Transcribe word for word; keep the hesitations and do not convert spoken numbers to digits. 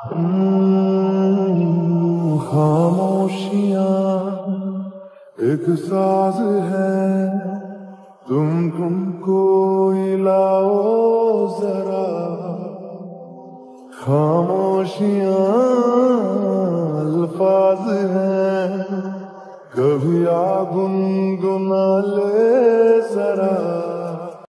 हम्म, खामोशियां एक साज है, तुम तुमको लाओ जरा। खामोशियां अल्फाज हैं, कभी आ गुनगुना ले जरा।